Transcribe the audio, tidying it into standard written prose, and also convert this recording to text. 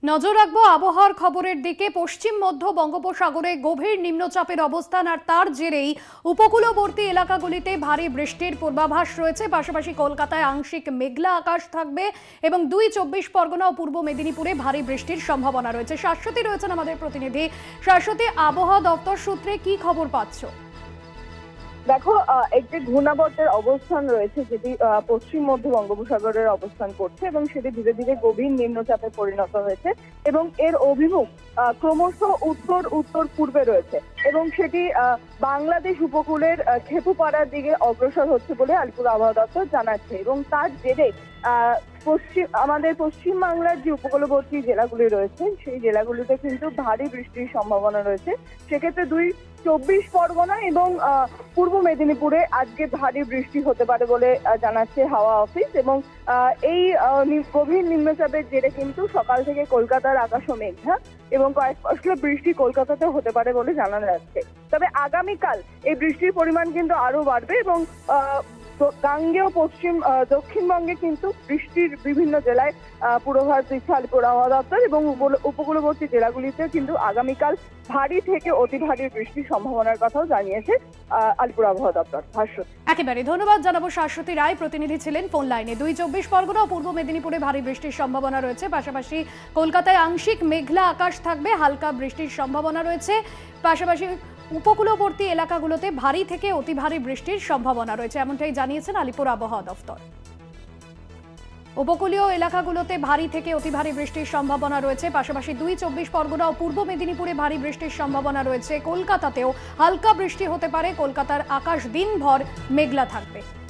নজর রাখবো আবহাওয়ার খবরের দিকে। পশ্চিম মধ্য বঙ্গোপসাগরে গভীর নিম্নচাপের অবস্থান আর তার জেরেই উপকূলবর্তী এলাকাগুলিতে ভারী বৃষ্টির পূর্বাভাস রয়েছে। পাশাপাশি কলকাতায় আংশিক মেঘলা আকাশ থাকবে এবং ২ পরগনা ও পূর্ব মেদিনীপুরে ভারী বৃষ্টির সম্ভাবনা রয়েছে। শাশ্বতী রয়েছেন আমাদের প্রতিনিধি। শাশ্বতী, আবহাওয়া দপ্তর সূত্রে কি খবর পাচ্ছ? দেখো, একটি ঘূর্ণাবর্তের অবস্থান রয়েছে যেটি পশ্চিম মধ্য বঙ্গোপসাগরের অবস্থান করছে এবং সেটি ধীরে ধীরে গভীর নিম্নচাপে পরিণত হয়েছে এবং এর অভিমুখ ক্রমশ উত্তর উত্তর পূর্বে রয়েছে এবং সেটি বাংলাদেশ উপকূলের খেপুপাড়ার দিকে অগ্রসর হচ্ছে বলে আলিপুর আবহাওয়া দপ্তর জানাচ্ছে এবং তার জেরে আমাদের পশ্চিম বাংলার যে উপকূলবর্তী জেলাগুলি রয়েছে সেই জেলাগুলিতে কিন্তু ভারী বৃষ্টির সম্ভাবনা রয়েছে। সেক্ষেত্রে ২ পরগনা এবং পূর্ব মেদিনীপুরে আজকে ভারী বৃষ্টি হতে পারে বলে জানাচ্ছে হাওয়া অফিস এবং এই গভীর নিম্নচাপের জেরে কিন্তু সকাল থেকে কলকাতার আকাশও মেঘলা এবং কয়েক পশলা বৃষ্টি কলকাতাতে হতে পারে বলে জানানো যাচ্ছে। তবে আগামীকাল এই বৃষ্টির পরিমাণ কিন্তু আরো বাড়বে এবং গাঙ্গেয় দক্ষিণবঙ্গে কিন্তু বৃষ্টির বিভিন্ন জেলায় পূর্বাভাস দিচ্ছে আলিপুর আবহাওয়া দপ্তর এবং উপকূলবর্তী জেলাগুলিতে কিন্তু আগামীকাল ভারী থেকে অতি ভারী বৃষ্টির সম্ভাবনার কথাও জানিয়েছে আলিপুর আবহাওয়া দপ্তর। একেবারে ধন্যবাদ জানাবো। শাশ্বতী রায় প্রতিনিধি ছিলেন ফোন লাইনে। ২ পরগনা ও পূর্ব মেদিনীপুরে ভারী বৃষ্টির সম্ভাবনা রয়েছে। পাশাপাশি কলকাতায় আংশিক মেঘলা আকাশ থাকবে, হালকা বৃষ্টির সম্ভাবনা রয়েছে। পাশাপাশি উপকূলবর্তী এলাকাগুলোতে ভারী থেকে অতি ভারী বৃষ্টির সম্ভাবনা রয়েছে, এমনটাই জানিয়েছেন আলিপুর আবহাওয়া দফতর। উপকূলীয় এলাকাগুলোতে ভারী থেকে অতি ভারী বৃষ্টির সম্ভাবনা রয়েছে। পাশাপাশি ২ পরগনা ও পূর্ব মেদিনীপুরে ভারী বৃষ্টির সম্ভাবনা রয়েছে। কলকাতাতেও হালকা বৃষ্টি হতে পারে। কলকাতার আকাশ দিনভর মেঘলা থাকবে।